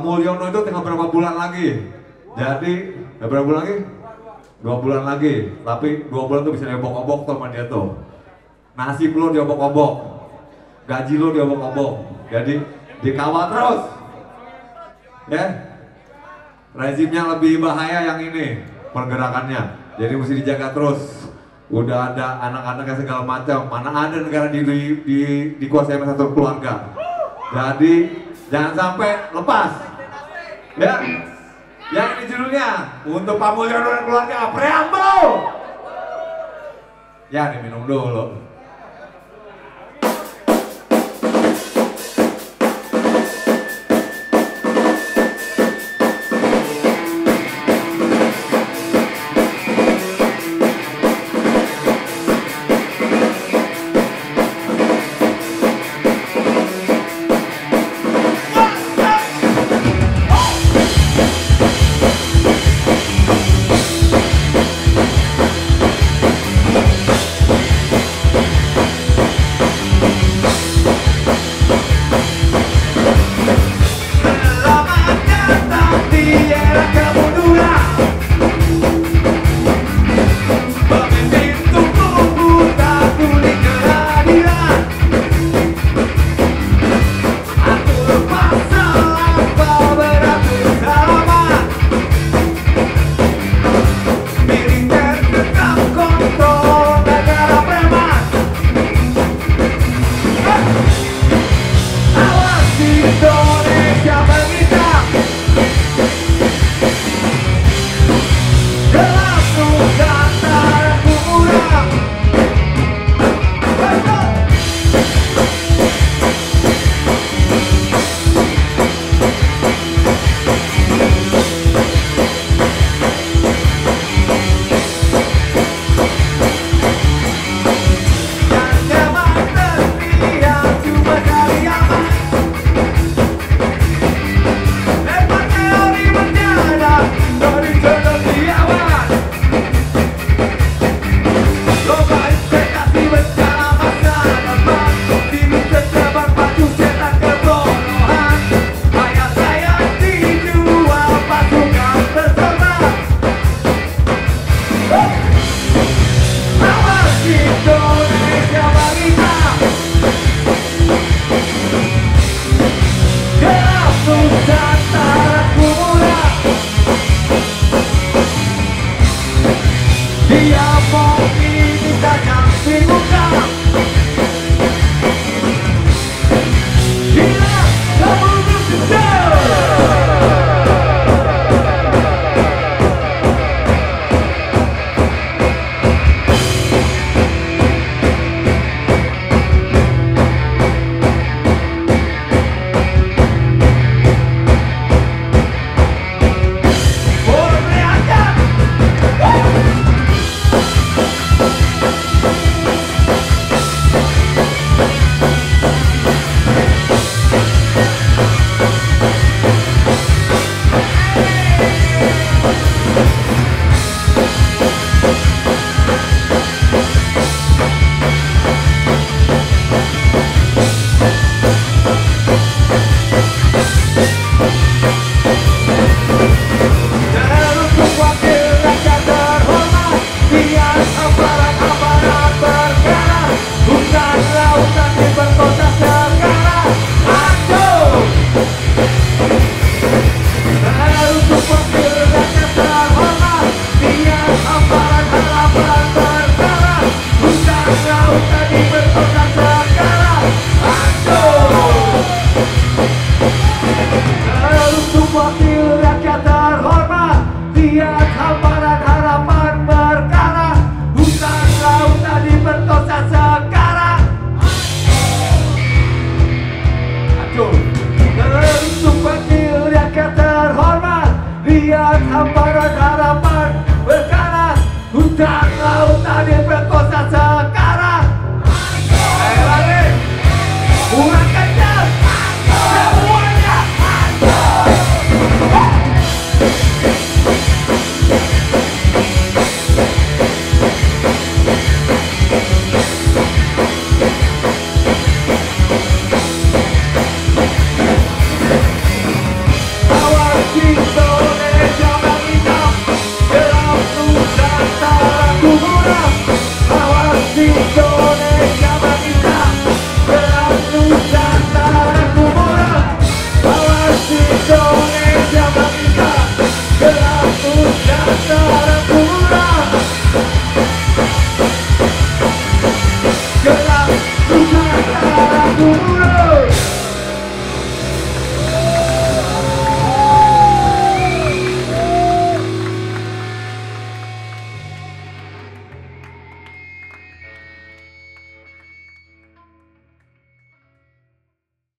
Mulyono itu tinggal berapa bulan lagi. Jadi, berapa bulan lagi? 2 bulan lagi. Tapi 2 bulan tuh bisa diobok-obok tuh sama dia tuh. Nasib lo diobok-obok, gaji lo diobok-obok. Jadi dikawal terus. Ya, rezimnya lebih bahaya yang ini pergerakannya. Jadi mesti dijaga terus. Udah ada anak-anaknya segala macam. Mana ada negara dikuasai sama satu keluarga. Jadi jangan sampai lepas. Ya. Yang ini judulnya untuk Pak Mulyono dan keluarga, preambul. Ya, diminum dulu. Hamparan harapan berkarat hutan